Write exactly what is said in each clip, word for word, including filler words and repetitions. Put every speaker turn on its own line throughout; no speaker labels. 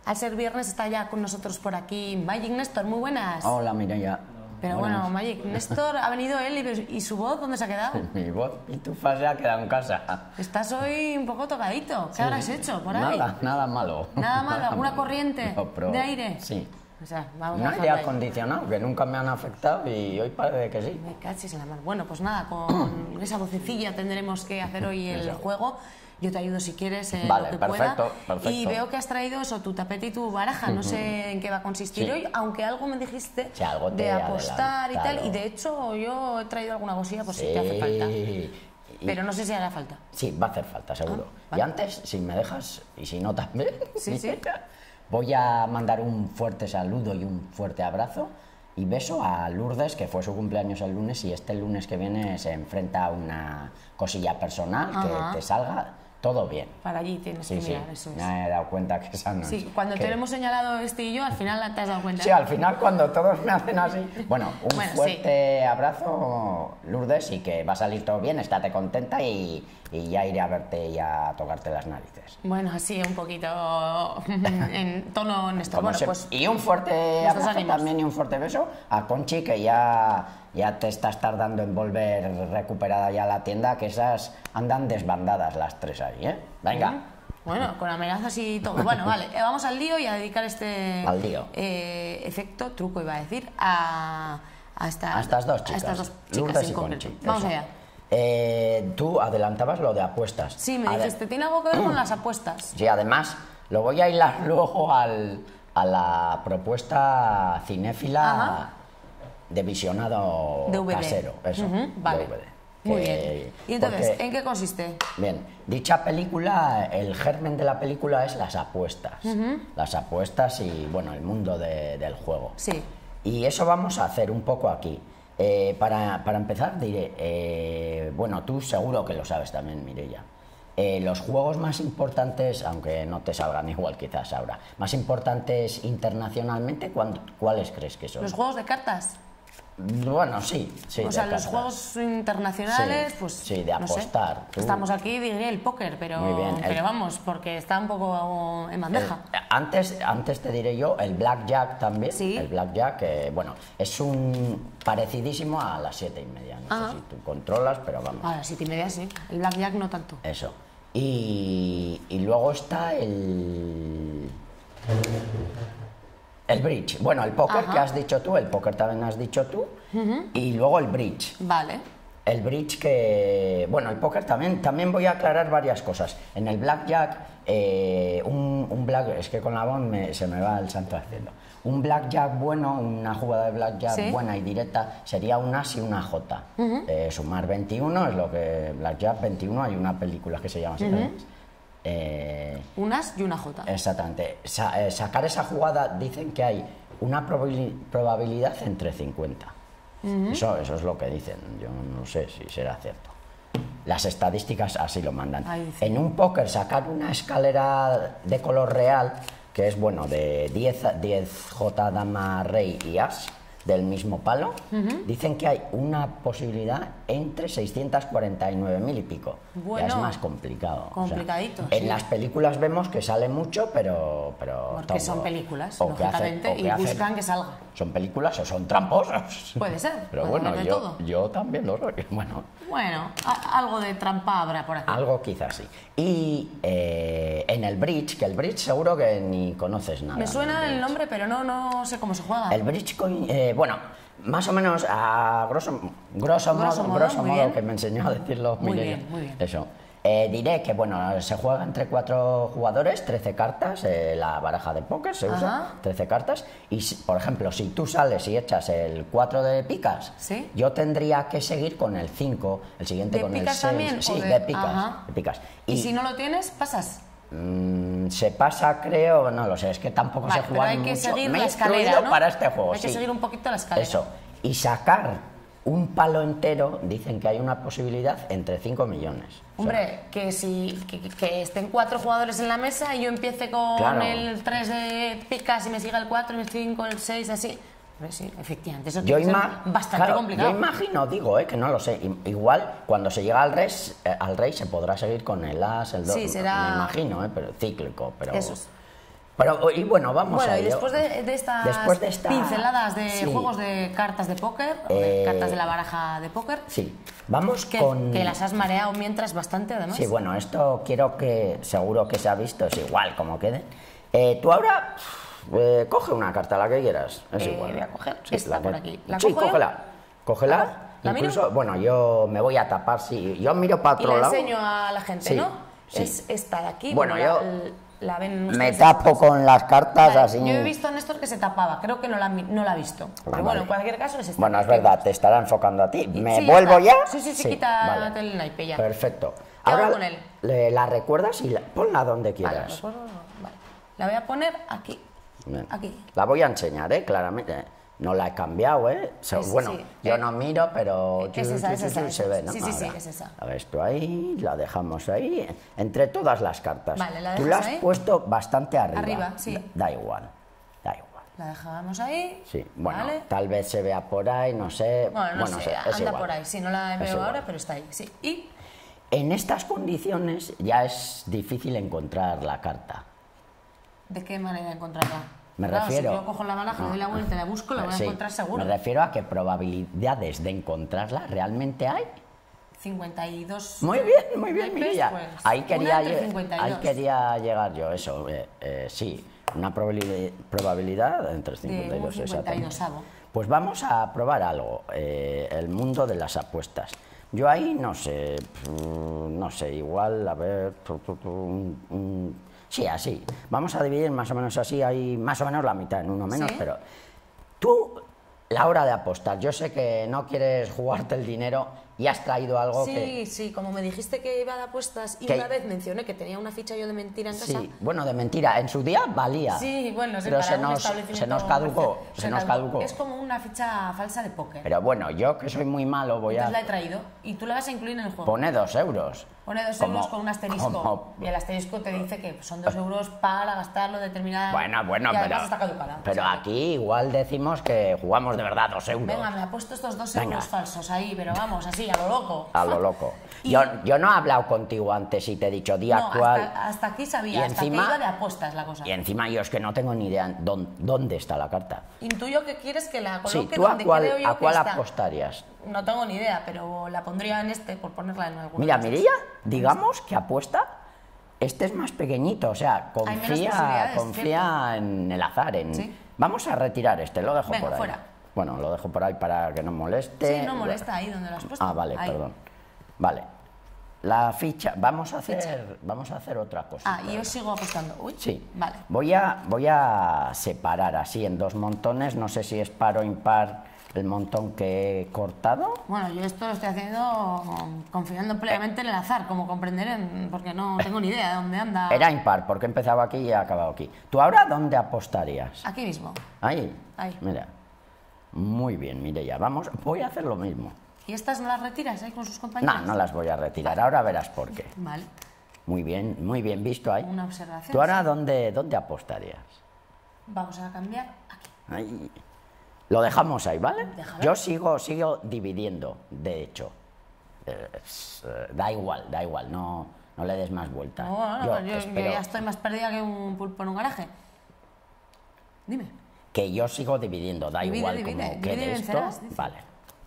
al ser viernes está ya con nosotros por aquí Magic Néstor, muy buenas.
Hola, Mireia.
Pero
buenas.
bueno, Magic Néstor, ha venido él y, y su voz, ¿dónde se ha quedado?
Mi voz y tu fase ha quedado en casa.
Estás hoy un poco tocadito, ¿qué sí, habrás hecho por ahí?
Nada, nada malo.
¿Nada malo? ¿Alguna corriente
no, pero,
de aire?
Sí.
O sea, vamos
no aire acondicionado, que nunca me han afectado y hoy parece que sí.
Me cachis en la mano. Bueno, pues nada, con esa vocecilla tendremos que hacer hoy el Eso. juego. Yo te ayudo si quieres en
vale,
lo que
perfecto,
pueda.
Perfecto.
Y veo que has traído eso, tu tapete y tu baraja. No sé en qué va a consistir
sí.
hoy, aunque algo me dijiste
sí, algo
de apostar y tal. Y de hecho yo he traído alguna cosilla por sí. si te hace falta. Y... Pero no sé si hará falta.
Sí, va a hacer falta, seguro. Ah, vale. Y antes, si me dejas, y si no también,
sí, sí.
voy a mandar un fuerte saludo y un fuerte abrazo y beso a Lourdes, que fue su cumpleaños el lunes y este lunes que viene se enfrenta a una cosilla personal. Ajá. Que te salga todo bien.
Para allí tienes
sí,
que mirar,
sí.
eso es.
Me he dado cuenta que esa no
Sí, cuando
que...
te lo hemos señalado este y yo, al final te has dado cuenta.
Sí, al final cuando todos me hacen así. Bueno, un
bueno,
fuerte
sí.
abrazo, Lourdes, y que va a salir todo bien, estate contenta y, y ya iré a verte y a tocarte las narices.
Bueno, así un poquito en tono Néstor. Bueno, pues,
y un fuerte abrazo ánimos. También y un fuerte beso a Conchi, que ya, ya te estás tardando en volver recuperada ya a la tienda, que esas andan desbandadas las tres ahí, ¿eh? Venga.
¿Mm? Bueno, con amenazas y todo. Bueno, vale, vamos al lío y a dedicar este
al lío.
Eh, efecto, truco iba a decir, a, a, esta,
a estas dos chicas.
A estas dos chicas
Lourdes
en
y
concreto.
Conchi,
vamos
eso.
allá.
Eh, tú adelantabas lo de apuestas.
Sí, me Ade dijiste, tiene algo que ver con las apuestas.
Sí, además, lo voy a hilar luego al, a la propuesta cinéfila. Ajá. De visionado
D V D.
Casero. Eso,
uh-huh, vale.
D V D.
Muy bien. ¿Y entonces, porque, en qué consiste?
Bien, dicha película, el germen de la película es las apuestas. Uh-huh. Las apuestas y, bueno, el mundo de, del juego.
Sí.
Y eso vamos a hacer un poco aquí. Eh, para, para empezar diré, eh, bueno, tú seguro que lo sabes también, Mireia. Eh, los juegos más importantes, aunque no te salgan igual quizás ahora, más importantes internacionalmente, ¿cuáles crees que son?
¿Los juegos de cartas?
Bueno, sí, sí.
O sea, los juegos internacionales,
sí,
pues.
Sí, de apostar.
No sé. Estamos aquí, diría el póker, pero,
Muy bien.
pero
el,
vamos, porque está un poco en bandeja.
El, antes, antes te diré yo, el blackjack también.
Sí.
El blackjack, eh, bueno, es un parecidísimo a las siete y media. No ah. sé si tú controlas, pero vamos.
A las siete y media sí. El blackjack no tanto.
Eso. Y, y luego está el. El bridge. Bueno, el póker que has dicho tú, el póker también has dicho tú, uh-huh. Y luego el bridge.
Vale.
El bridge que... Bueno, el póker también, también voy a aclarar varias cosas. En el blackjack, eh, un, un black... Es que con la voz me, se me va el santo al cielo. Un blackjack bueno, una jugada de blackjack ¿sí? buena y directa, sería un as y una jota. Uh-huh. eh, sumar veintiuno es lo que... Blackjack veintiuno, hay una película que se llama así. Uh-huh. Eh,
un as y una jota.
Exactamente. Sa eh, sacar esa jugada, dicen que hay una probabil probabilidad entre cincuenta. Uh-huh. eso, eso es lo que dicen. Yo no sé si será cierto. Las estadísticas así lo mandan.
Ay,
en un póker, sacar una escalera de color real, que es bueno, de diez, diez jota, dama, rey y as, del mismo palo, uh-huh. dicen que hay una posibilidad entre seiscientos cuarenta y nueve mil y pico.
Bueno,
ya es más complicado.
Complicadito.
O sea,
sí.
En las películas vemos que sale mucho, pero... pero
Porque
todo,
son películas,
o
lógicamente,
que hace, o que
y
hacen,
buscan que salga.
¿Son películas o son tramposos?
Puede ser.
Pero
puede
bueno, yo,
todo.
yo también lo soy. Bueno,
bueno a, algo de trampa habrá por aquí.
Algo quizás sí. Y eh, en el bridge, que el bridge seguro que ni conoces nada.
Me suena el nombre, pero no, no sé cómo se juega.
El bridge, eh, bueno, más o menos a grosso, grosso,
grosso
modo,
modo,
grosso modo
bien.
que me enseñó a decirlo.
Muy
Mireia.
bien, muy bien.
Eso. Eh, diré que bueno, se juega entre cuatro jugadores, trece cartas, eh, la baraja de póker se usa,
Ajá.
trece cartas, y si, por ejemplo, si tú sales y echas el cuatro de picas,
¿sí?
yo tendría que seguir con el cinco, el siguiente
¿De
con el
picas
seis.
también?
Sí,
de...
de picas,
Ajá.
de picas.
¿Y, ¿Y si no lo tienes, pasas?
Mmm, se pasa, creo, no lo sé, es que tampoco
vale,
sé jugar
pero hay que
mucho.
seguir
Me
la
he
escalera, ¿no?
para este juego,
Hay
sí.
que seguir un poquito la escalera.
Eso, y sacar un palo entero, dicen que hay una posibilidad entre cinco millones.
Hombre,
o sea,
que si que, que estén cuatro jugadores en la mesa y yo empiece con
claro.
el tres de picas y me siga el cuatro, el cinco, el seis, así. Sí, efectivamente, eso
yo
tiene que ser bastante
claro,
complicado.
Yo imagino, digo, eh, que no lo sé. Igual, cuando se llega al rey, eh, al rey se podrá seguir con el as, el dos.
Sí, será...
Me imagino, eh, pero cíclico. Pero...
Eso es.
Pero, y bueno, vamos
bueno,
a
y
ello.
después de, de estas
Después de esta-
pinceladas de
sí.
juegos de cartas de póker, o de
Eh,
cartas de la baraja de póker,
Sí, vamos
que,
con...
que las has mareado mientras bastante, además.
Sí, bueno, esto quiero que, seguro que se ha visto, es igual como quede. Eh, tú ahora, eh, coge una carta, la que quieras, es
Eh,
igual.
voy a coger
Sí,
esta
la que-
por aquí. ¿La
sí,
cojo yo?
cógela, cógela.
¿La miro?
Incluso, bueno, yo me voy a tapar, si yo miro para
Y
otro
la
lado.
enseño a la gente,
Sí,
¿no?
sí.
Es esta de aquí.
Bueno, yo
la, la ven
Me
ustedes.
tapo con las cartas
Vale,
así.
yo he visto a Néstor que se tapaba, creo que no la, mi- no la ha visto. Pero
Ah,
bueno,
vale.
en cualquier caso es esta.
Bueno, es verdad, te estará enfocando a ti. ¿Me
Sí,
vuelvo
está.
ya?
Sí, sí, sí, quítate
vale.
el naipe ya.
Perfecto.
¿Qué hago
Ahora
con él?
le- la recuerdas y la- ponla donde
Vale,
quieras.
recuerdo- vale. La voy a poner aquí.
Bien.
Aquí.
La voy a enseñar, ¿eh? Claramente. No la he cambiado, ¿eh? So-
Es-
bueno,
sí.
yo
Eh,
no miro, pero
es esa, es esa,
se
es
ve,
esa.
¿no?
Sí, sí, sí,
Ahora.
es esa.
A ver, esto ahí, la dejamos ahí, entre todas las cartas.
Vale, ¿la
Tú
dejas
la has
ahí?
puesto bastante arriba.
Arriba, sí.
Da, da igual, da igual.
La dejamos ahí.
Sí, bueno,
Vale.
tal vez se vea por ahí, no sé.
Bueno, no sé,
sé, es
anda
igual.
por ahí. Sí, no la
Es
veo
igual.
ahora, pero está ahí. Sí. Y
En estas condiciones ya es difícil encontrar la carta.
¿de qué manera encontrarla?
Me
Claro,
refiero...
Si yo cojo la baraja, le doy la vuelta y la busco, la voy a
Sí,
encontrar seguro.
Me refiero a que probabilidades de encontrarla realmente hay.
cincuenta y dos.
Muy bien, muy bien,
naipes,
Mireia.
pues,
ahí,
una
quería
entre
lle-
cincuenta y
ahí
dos.
quería llegar yo, eso, eh, eh, sí. Una probabili- probabilidad entre
De
cincuenta y
un
dos,
cincuenta y dos
exactamente. Pues vamos a probar algo, eh, el mundo de las apuestas. Yo ahí no sé, mm, no sé, igual, a ver, tu, tu, tu, un- un- sí, así. Vamos a dividir más o menos así, hay más o menos la mitad, en uno menos,
¿Sí?
pero tú, la hora de apostar, yo sé que no quieres jugarte el dinero y has traído algo
Sí,
que...
sí, como me dijiste que iba de apuestas y
Que-
una vez mencioné que tenía una ficha yo de mentira en casa.
Sí, bueno, de mentira, en su día valía.
Sí, bueno, sí,
pero
para
se
un
nos,
establecimiento
se nos caducó,
comercial.
se nos caducó.
Es como una ficha falsa de póker.
Pero bueno, yo que soy muy malo voy
Entonces la he
a...
traído y tú la vas a incluir en el juego.
Pone dos euros.
Pone dos
Como-
euros con un asterisco.
como-
Y el asterisco te dice que son dos euros para gastarlo determinada.
Bueno, bueno,
y además
pero...
está caducada.
Pero
O sea,
aquí igual decimos que jugamos de verdad dos euros.
Venga, me ha puesto estos dos
Venga.
euros falsos ahí, pero vamos, así, a lo loco.
A lo loco.
Y-
Yo, yo no he hablado contigo antes y te he dicho día
No,
actual.
hasta, hasta aquí sabía,
Y
hasta
encima-
que iba de apuestas la cosa.
Y encima yo es que no tengo ni idea dónde, dónde está la carta.
Intuyo que quieres que la coloque
Sí, ¿tú a
donde
cuál,
creo yo
a cuál
que está.
apostarías?
No tengo ni idea, pero la pondría en este por ponerla en algún.
Mira, Mireia, digamos que apuesta, este es más pequeñito, o sea,
Hay menos
confía,
posibilidades,
confía en el azar. En...
Sí.
Vamos a retirar este, lo dejo
Venga,
por ahí.
fuera.
Bueno, lo dejo por ahí para que no moleste.
Sí, no molesta ahí donde lo has puesto.
Ah, vale,
Ahí.
perdón. Vale. La ficha, vamos a hacer,
Ficha.
vamos a hacer otra cosa.
Ah, y yo sigo apostando. Uy,
Sí.
Vale.
Voy a, voy a separar así en dos montones, no sé si es par o impar el montón que he cortado.
Bueno, yo esto lo estoy haciendo confiando plenamente en el azar, como comprenderán, porque no tengo ni idea de dónde anda.
Era impar, porque he empezado aquí y he acabado aquí. ¿Tú ahora dónde apostarías?
Aquí mismo.
Ahí.
Ahí.
Mira. Muy bien, Mireia. Vamos, voy a hacer lo mismo.
¿Y estas no las retiras ahí con sus
No,
compañeros?
no las voy a retirar. Ahora verás por qué.
Vale.
Muy bien, muy bien visto ahí.
Una observación.
¿Tú ahora
sí.
dónde, dónde apostarías?
Vamos a cambiar aquí.
Ahí. Lo dejamos ahí, ¿vale?
Déjalo.
Yo sigo, sigo dividiendo, de hecho. Eh, es, eh, da igual, da igual, no, no le des más vuelta.
No, no,
yo,
yo, yo
espero
ya estoy más perdida que un pulpo en un garaje. Dime.
que yo sigo dividiendo, da
Divide,
igual
divide,
como
divide
quede
y
esto.
vencerás, dice.
Vale.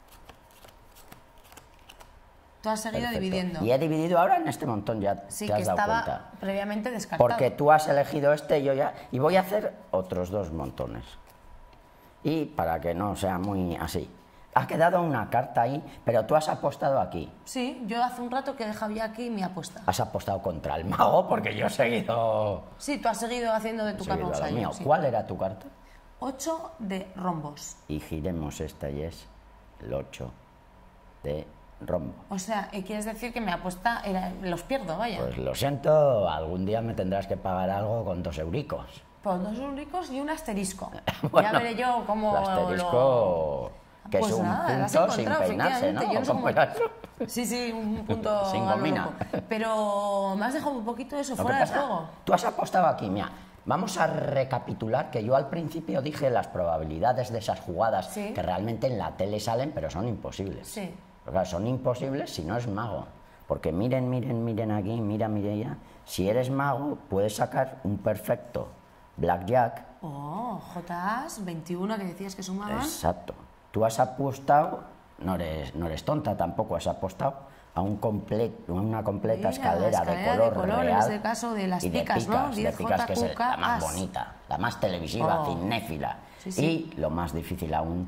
Tú has seguido
Perfecto.
dividiendo.
Y he dividido ahora en este montón, ya
Sí,
te
que
has dado
estaba
cuenta.
previamente descartado.
Porque tú has elegido este y yo ya... Y voy a hacer otros dos montones. Y para que no sea muy así. Ha quedado una carta ahí, pero tú has apostado aquí.
Sí, yo hace un rato que he dejado ya aquí mi apuesta.
Has apostado contra el mago porque yo he seguido...
Sí, tú has seguido haciendo de tu
he
capa
seguido
un
lo
sayo,
mío.
sí.
¿Cuál era tu carta?
Ocho de rombos.
Y giremos esta y es el ocho de rombo.
O sea, ¿y quieres decir que mi apuesta era, los pierdo, vaya?
Pues lo siento, algún día me tendrás que pagar algo con dos euricos.
Pues dos únicos y un asterisco.
Bueno,
ya veré yo cómo
el asterisco, que
Pues
es un
nada, lo has
punto sin
encontrado,
peinarse, ¿no?
efectivamente, yo no sé
¿Cómo
cómo-
era eso?
Sí, sí, un punto
Sin
a lo
gomina.
loco. Pero me has dejado un poquito eso
Lo que
fuera de
pasa,
juego.
tú has apostado aquí, mira. Vamos a recapitular que yo al principio dije las probabilidades de esas jugadas
Sí.
que realmente en la tele salen, pero son imposibles.
Sí.
Pero claro, son imposibles si no es mago. Porque miren, miren, miren aquí, mira, Mireia, si eres mago puedes sacar un perfecto Blackjack.
Oh, J As, veintiuno que decías que sumaban.
Exacto. Tú has apostado, no eres, no eres tonta tampoco, has apostado a un complet, una completa
Mira,
escalera,
escalera
de color,
de color,
real.
En este caso de las
y de
picas, ¿no?
de
diez
picas,
J
que es
Q K
la más
As.
bonita, la más televisiva,
Oh.
cinéfila.
Sí, sí.
Y lo más difícil aún,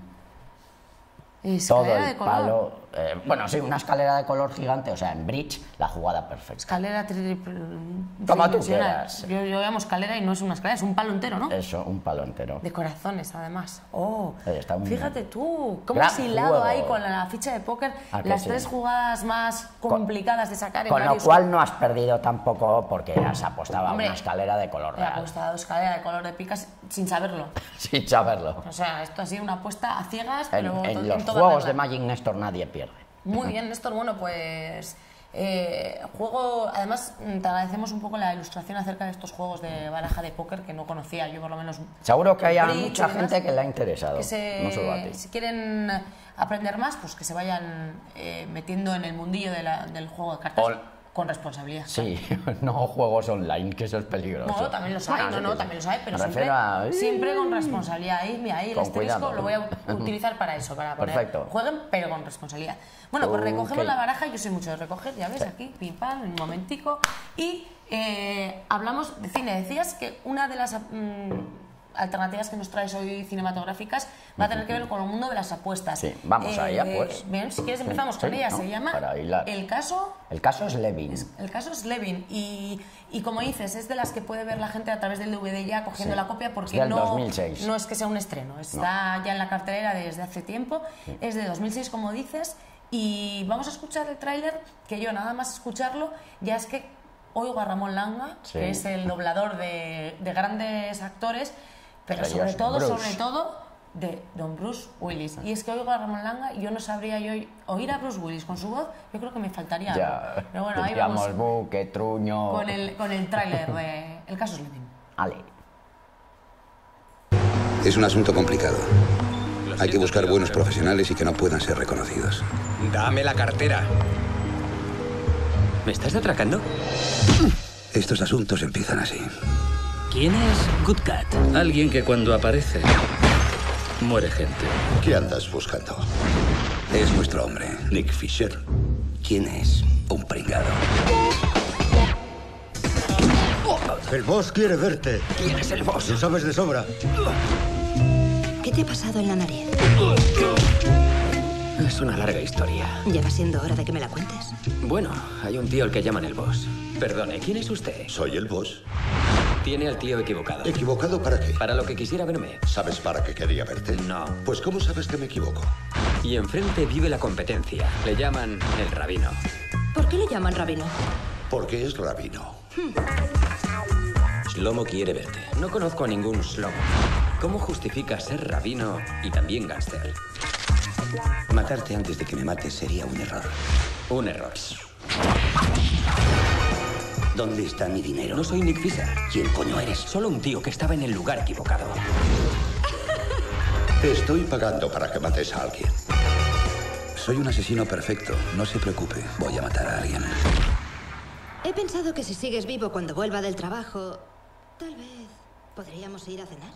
Escalera
todo el
de color.
palo, eh, bueno, sí, una escalera de color gigante, o sea, en bridge, la jugada perfecta.
Escalera triple.
Como tú
tridimensional.
quieras.
Yo, yo llamo escalera y no es una escalera, es un palo entero, ¿no?
Eso, un palo entero.
De corazones, además. Oh,
Eh, está muy
fíjate
bien.
tú, cómo
Gran
has hilado
juego.
ahí con la ficha de póker
¿A que
las
sí?
tres jugadas más complicadas de sacar en
Con lo
varios-
cual no has perdido tampoco porque has apostado a
Hombre,
una escalera de color
He
real.
apostado escalera de color de picas sin saberlo.
Sin saberlo.
O sea, esto ha sido una apuesta a ciegas,
En,
pero
en
to-
los
en toda
juegos
regla.
de Magic Nestor nadie pierde.
Muy bien, Néstor. Bueno, pues eh, juego. Además, mm, te agradecemos un poco la ilustración acerca de estos juegos de baraja de póker que no conocía yo, por lo menos.
Seguro que hay
Bridge y
mucha
demás,
gente que le ha interesado.
que se-
No solo a ti.
si quieren aprender más, pues que se vayan eh, metiendo en el mundillo de la- del juego de cartas
Ol-
con responsabilidad.
Sí, no juegos online, que eso es peligroso.
No, también los hay,
Bueno,
no,
sí
no,
que sí.
también los hay, pero
Me
siempre,
refiero a-
siempre con responsabilidad. Ahí, mira, ahí el
Con
asterisco
cuidado.
lo voy a utilizar para eso, para poner,
Perfecto.
jueguen, pero con responsabilidad. Bueno, pues
Ok.
recogemos la baraja, yo soy mucho de recoger, ya ves, aquí, pim pam, en un momentico, y eh, hablamos de cine. Decías que una de las mm, alternativas que nos traes hoy cinematográficas va a tener que ver con el mundo de las apuestas.
Sí, vamos a ella, pues.
Bien, si quieres empezamos
Sí,
con
sí,
ella,
¿no?
se llama
Para hilar.
El caso...
El caso es Levin.
El caso es Levin y, y como dices, es de las que puede ver la gente a través del D V D ya cogiendo
Sí.
la copia porque
Es del
no,
dos mil seis.
no es que sea un estreno, está ya en la cartelera desde hace tiempo, es de dos mil seis como dices y vamos a escuchar el tráiler que yo nada más escucharlo ya es que oigo a Ramón Langa,
Sí.
que es el doblador de, de grandes actores, pero
Pero
sobre
yo-
todo,
Bruce.
sobre todo de Don Bruce Willis. Y es que oigo a Ramón Langa y yo no sabría yo oír a Bruce Willis con su voz, yo creo que me faltaría algo.
Ya,
Pero bueno, ahí vamos
diríamos, "Bu, qué truño".
con el, con el tráiler de El caso es Levin.
Ale.
Es un asunto complicado. Hay que buscar buenos profesionales y que no puedan ser reconocidos.
Dame la cartera. ¿Me estás atracando?
Estos asuntos empiezan así.
¿Quién es Good Cat?
Alguien que cuando aparece muere gente.
¿Qué andas buscando? Es nuestro hombre, Nick Fisher. ¿Quién es? Un pringado.
El boss quiere verte.
¿Quién es el boss?
Lo sabes de sobra.
¿Qué te ha pasado en la nariz?
Es una larga historia.
Ya va siendo hora de que me la cuentes.
Bueno, hay un tío al que llaman el boss. Perdone, ¿quién es usted?
Soy el boss.
Tiene al tío equivocado.
¿Equivocado para qué?
Para lo que quisiera verme.
¿Sabes para qué quería verte?
No.
Pues ¿cómo sabes que me equivoco?
Y enfrente vive la competencia. Le llaman el rabino.
¿Por qué le llaman rabino?
Porque es rabino.
Shlomo quiere verte. No conozco a ningún Shlomo. ¿Cómo justifica ser rabino y también gángster?
Matarte antes de que me mates sería un error.
Un error.
¿Dónde está mi dinero?
No soy Nick Fisher.
¿Quién coño eres?
Solo un tío que estaba en el lugar equivocado.
Te estoy pagando para que mates a alguien. Soy un asesino perfecto. No se preocupe. Voy a matar a alguien.
He pensado que si sigues vivo cuando vuelva del trabajo, tal vez podríamos ir a cenar.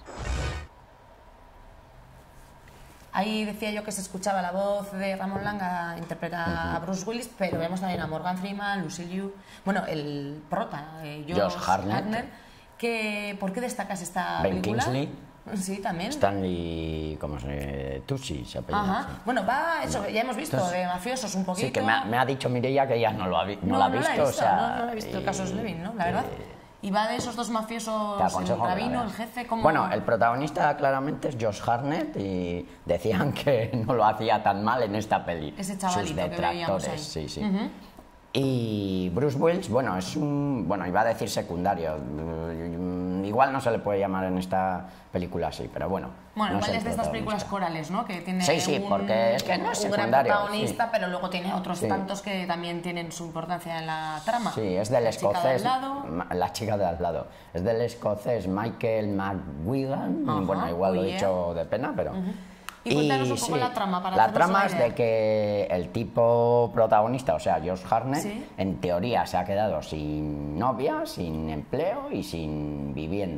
Ahí decía yo que se escuchaba la voz de Ramón Langa, interpreta a Bruce Willis, pero vemos también a Morgan Freeman, Lucille Liu, bueno, el prota, eh, Josh,
Josh Hartnett.
que, ¿por qué destacas esta
Ben
película?
Kingsley.
Sí, también.
Stanley, ¿cómo se Tucci se apellida.
Ajá.
sí.
Bueno, va, eso, ya hemos visto,
Entonces,
de mafiosos un poquito.
Sí, que me ha, me ha dicho Mireia que ella no lo ha, vi- no
no,
lo ha
no
visto.
la he visto,
o sea,
no, no la he visto, el caso es
y-
Levin, ¿no? La verdad. Y va de esos dos mafiosos,
Te aconsejo
el
que la
rabino, el
veas.
jefe, como...
Bueno, el protagonista claramente es Josh Hartnett y decían que no lo hacía tan mal en esta peli.
Ese
Sus
chavalito que veíamos
detractores,
ahí.
sí, sí. Y Bruce Willis, bueno, es un, bueno, iba a decir secundario. Mm, Igual no se le puede llamar en esta película así, pero bueno.
Bueno,
no
igual
el
es de estas películas
protagonista.
corales, ¿no? Que tiene
Sí, sí,
un,
porque es que no es
un gran
secundario,
protagonista,
sí.
pero luego tiene otros
Sí.
tantos que también tienen su importancia en la trama.
Sí, es del
La chica de
escocés.
al lado.
ma- La chica de al lado. Es del escocés Michael McGuigan.
Ajá,
Bueno, igual lo
oh
he
yeah.
dicho de pena, pero.
Y cuéntanos un poco la trama, para
La
hacernos
trama
una
es
idea.
de que el tipo protagonista, o sea, Josh Hartnett,
Sí.
en teoría se ha quedado sin novia, sin empleo y sin vivienda.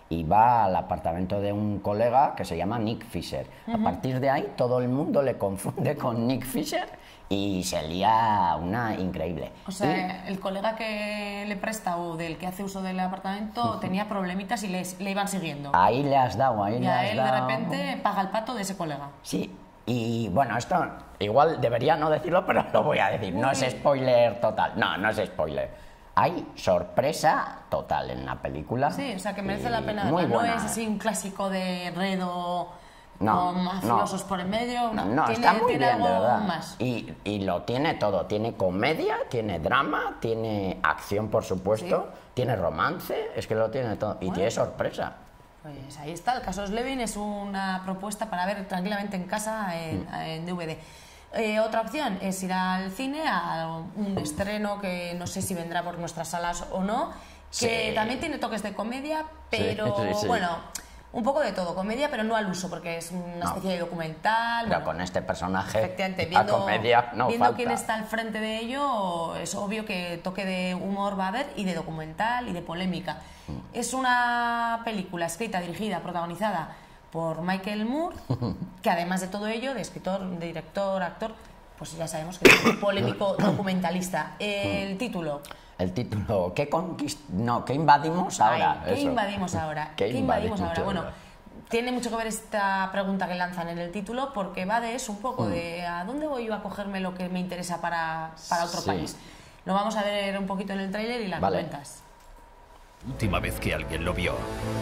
y va al apartamento de un colega que se llama Nick Fisher. Uh-huh. A partir de ahí todo el mundo le confunde con Nick Fisher y se lía una increíble.
O sea, y... el colega que le presta o del que hace uso del apartamento uh-huh. tenía problemitas y les, le iban siguiendo.
Ahí le has dado, ahí
y
le
a
has
él
dado...
de repente paga el pato de ese colega.
Sí, y bueno, esto igual debería no decirlo, pero lo voy a decir. No es spoiler total, no, no es spoiler. Hay sorpresa total en la película.
Sí, o sea, que merece la pena.
Muy
no
buena.
es así un clásico de enredo
no,
con mafiosos
no.
por el medio. No,
no
tiene,
está muy
tiene
bien, de
algo
verdad.
Más.
Y, y lo tiene todo. Tiene comedia, tiene drama, tiene acción, por supuesto, ¿sí? Tiene romance, es que lo tiene todo. Y bueno, tiene sorpresa.
Pues ahí está, el caso Slevin es una propuesta para ver tranquilamente en casa en, mm. en D V D. Eh, otra opción es ir al cine a un estreno que no sé si vendrá por nuestras salas o no, que sí. también tiene toques de comedia, pero sí, sí, sí. bueno, un poco de todo, comedia, pero no al uso, porque es una no. especie de documental.
Pero
bueno,
con este personaje,
efectivamente, viendo,
a comedia no
viendo
falta.
quién está al frente de ello, es obvio que toque de humor va a haber, y de documental y de polémica. Mm. Es una película escrita, dirigida, protagonizada por Michael Moore, que además de todo ello, de escritor, de director, actor, pues ya sabemos que es un polémico documentalista. El título.
El título, ¿qué conquist... No, ¿qué invadimos ahora?
Ay, ¿Qué
Eso.
invadimos ahora?
¿Qué,
¿Qué invadimos ahora? Bueno,
ahora?
Tiene mucho que ver esta pregunta que lanzan en el título, porque va de eso un poco, mm. de a dónde voy yo a cogerme lo que me interesa para, para otro
sí.
país. Lo vamos a ver un poquito en el tráiler y las
vale.
cuentas.
Última vez que alguien lo vio.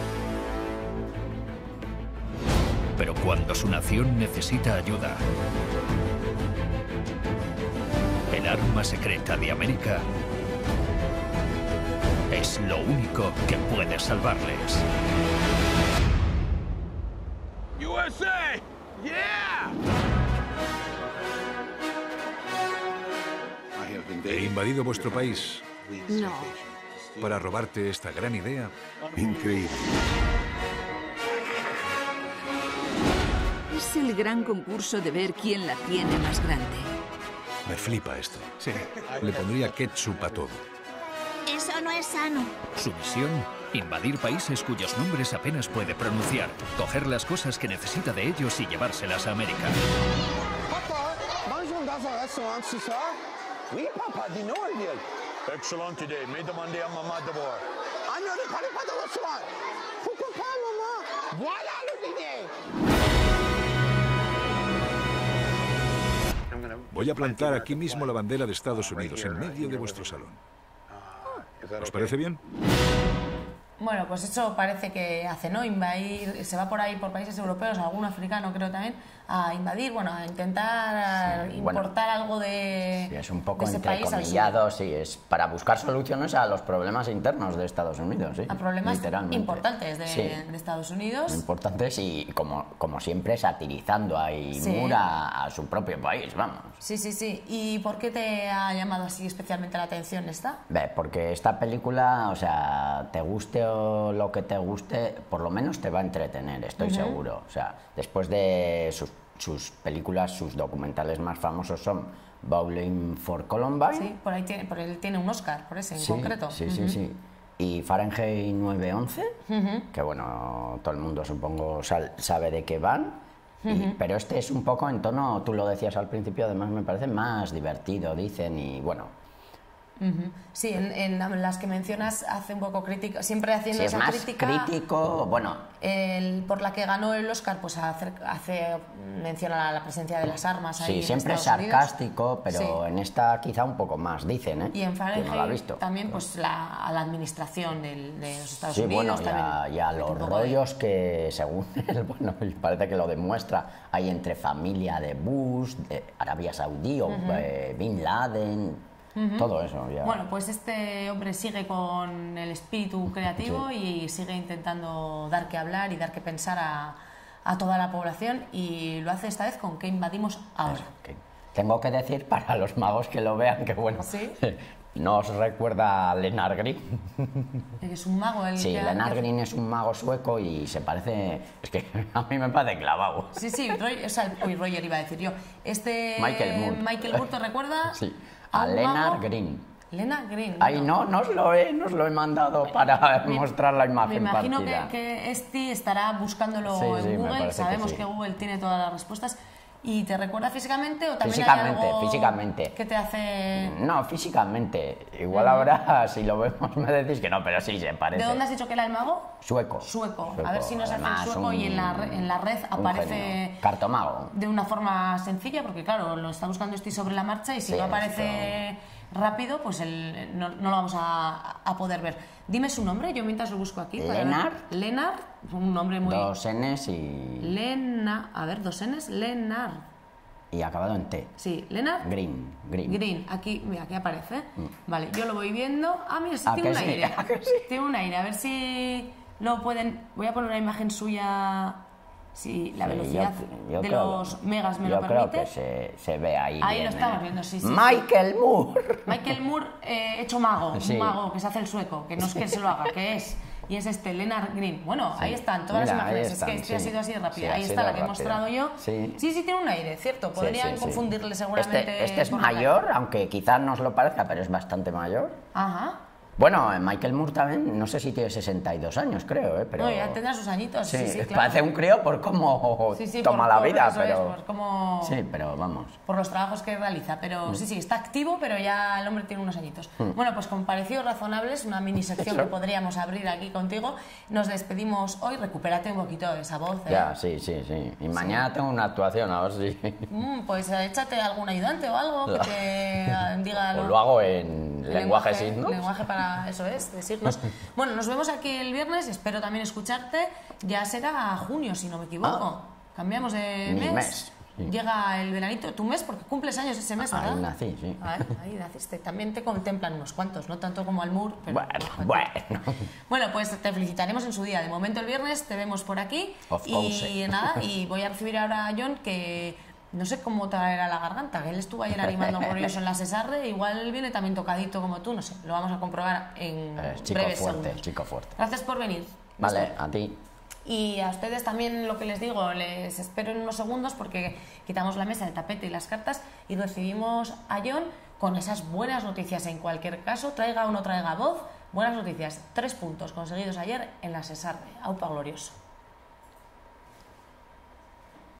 Pero cuando su nación necesita ayuda, el arma secreta de América es lo único que puede salvarles.
U S A! Yeah!
He invadido vuestro país.
No.
Para robarte esta gran idea.
Increíble.
Es el gran concurso de ver quién la tiene más grande.
Me flipa esto. Sí. Le pondría ketchup a todo.
Eso no es sano.
Su misión, invadir países cuyos nombres apenas puede pronunciar, coger las cosas que necesita de ellos y llevárselas a América.
Papa, mangeons dans un restaurant, c'est ça? Oui, papa, dis-nous, Ariel. Excellent idée, mais demandez à maman d'abord. Ah non, ne parlez pas de restaurant. Pourquoi pas, maman? Voilà le dîner.
Voy a plantar aquí mismo la bandera de Estados Unidos, en medio de vuestro salón. ¿Os parece bien?
Bueno, pues eso parece que hace, ¿no? Invadir, se va por ahí por países europeos, algún africano creo también, a invadir, bueno, a intentar sí, importar bueno, algo de,
sí, es un poco
de ese país al
entrecomillado, sí, es para buscar soluciones a los problemas internos de Estados Unidos, sí.
A problemas importantes de,
sí,
de Estados Unidos.
Importantes y, como, como siempre, satirizando ahí sí. Mura a su propio país, vamos.
Sí, sí, sí. ¿Y por qué te ha llamado así especialmente la atención esta?
Ve, porque esta película, o sea, te guste o lo que te guste, por lo menos te va a entretener, estoy uh-huh. seguro. O sea, después de sus, sus películas, sus documentales más famosos son Bowling for Columbine.
Sí, por ahí tiene, por él tiene un Oscar, por ese en
sí,
concreto.
Sí,
uh-huh.
sí, sí. Y Fahrenheit nueve once, uh-huh. que bueno, todo el mundo supongo sal, sabe de qué van. Uh-huh. Y, pero este es un poco en tono, tú lo decías al principio, además me parece más divertido, dicen, y bueno...
Uh-huh. Sí, en, en las que mencionas hace un poco crítica, siempre haciendo
sí,
esa
es más
crítica.
Crítico, bueno.
El, por la que ganó el Oscar, pues hace, hace menciona la presencia de las armas. Ahí
sí,
en
siempre es
Estados
sarcástico,
Unidos.
pero
sí.
en esta quizá un poco más, dicen, ¿eh?
Y en Fahrenheit
no la he visto.
también, pues la, a la administración del, de los Estados
sí,
Unidos.
Sí, bueno, y a, los rollos de... que, según él, bueno, parece que lo demuestra, hay entre familia de Bush, de Arabia Saudí o uh-huh. eh, Bin Laden. Uh-huh. Todo eso ya.
Bueno, pues este hombre sigue con el espíritu creativo sí. y sigue intentando dar que hablar y dar que pensar a, a toda la población, y lo hace esta vez con ¿Qué invadimos ahora?
Okay. Tengo que decir para los magos que lo vean que bueno,
¿sí?
¿No os recuerda a Lennart Green?
Es un mago el
sí,
que...
Lennart Green es un mago sueco y se parece... Es que a mí me parece clavado.
Sí, sí, Roy, o sea, uy, Roger iba a decir yo. Este...
Michael Moore.
Michael Moore, ¿te recuerda?
Sí. A, a Lennart Green.
Lena Green.
Ahí no, no os lo he, no os lo he mandado para me, mostrar la imagen
Me imagino
partida.
que, que Esti estará buscándolo
sí,
en
sí,
Google. Sabemos
que,
que,
sí.
que Google tiene todas las respuestas. ¿Y te recuerda físicamente o también
físicamente,
hay algo
físicamente.
que te hace...?
No, físicamente. Igual uh-huh. ahora, si lo vemos, me decís que no, pero sí se parece.
¿De dónde has dicho que era el mago?
Sueco.
Sueco.
sueco.
A ver si nos hace el sueco un, y en la, en la red aparece...
Cartomago.
De una forma sencilla, porque claro, lo está buscando Esti sobre la marcha y si sí, no aparece esto... rápido, pues el, no, no lo vamos a, a poder ver. Dime su nombre, yo mientras lo busco aquí.
Lennart.
Lennart, un nombre muy...
Dos N's y...
Lena... A ver, dos N's, Lennart.
Y acabado en T.
Sí, Lennart.
Green, Green.
Green, aquí, mira, aquí aparece. Mm. Vale, yo lo voy viendo. Ah, mira, sí,
¿A
tiene un
sí?
aire.
¿A que sí?
Tiene un aire, a ver si lo pueden... Voy a poner una imagen suya... Si la velocidad sí, yo, yo de creo, los megas me
yo
lo permite.
Yo creo que se, se ve ahí.
Ahí
bien,
lo estamos
¿eh?
viendo, sí, sí.
Michael
sí.
Moore.
Michael Moore eh, hecho mago,
sí.
un mago que se hace el sueco, que no es que se lo haga, que es. Y es este, Lennart Green. Bueno, sí. ahí están todas
Mira,
las imágenes.
están,
es que este
sí.
ha sido así de rápido.
Sí,
ahí está la que he
rápido.
mostrado yo.
Sí.
sí, sí, tiene un aire, ¿cierto? Podrían sí, sí, confundirle
sí.
seguramente.
Este, este es mayor, aunque quizás no os lo parezca, pero es bastante mayor.
Ajá.
Bueno, Michael Moore también, no sé si tiene sesenta y dos años, creo, ¿eh? Pero...
No, ya tendrá sus añitos, sí, sí, sí claro.
Parece un crío por cómo
sí, sí,
toma
por,
la
por
vida,
eso
pero...
Es, por cómo...
Sí, pero vamos.
Por los trabajos que realiza, pero mm. sí, sí, está activo, pero ya el hombre tiene unos añitos. Mm. Bueno, pues con parecidos razonables, una mini sección ¿Eso? que podríamos abrir aquí contigo. Nos despedimos hoy, recupérate un poquito de esa voz, ¿eh?
Ya, sí, sí, sí. Y mañana sí. tengo una actuación, a ver si...
Mm, pues échate algún ayudante o algo que te diga...
Lo... O lo hago en lenguaje,
lenguaje
signos.
Lenguaje para, eso es, de signos. Bueno, nos vemos aquí el viernes, espero también escucharte. Ya será junio, si no me equivoco. Ah, Cambiamos de mes.
mes. Sí.
Llega el veranito, tu mes, porque cumples años ese mes, ¿verdad?
Ahí nací, sí.
A ver, ahí naciste. También te contemplan unos cuantos, no tanto como al Moore, pero...
Bueno, bueno.
Bueno, pues te felicitaremos en su día. De momento el viernes te vemos por aquí.
Of
y
course.
nada, y voy a recibir ahora a John, que... No sé cómo traerá la garganta, que él estuvo ayer animando glorioso en la Cesarre, igual viene también tocadito como tú, no sé, lo vamos a comprobar en
eh, chico
breves
fuerte,
segundos.
chico fuerte.
Gracias por venir.
Vale,
¿Listo?
a ti.
Y a ustedes también lo que les digo, les espero en unos segundos porque quitamos la mesa, el tapete y las cartas y recibimos a John con esas buenas noticias. En cualquier caso, traiga o no traiga voz, buenas noticias. Tres puntos conseguidos ayer en la Cesarre. Aupa glorioso.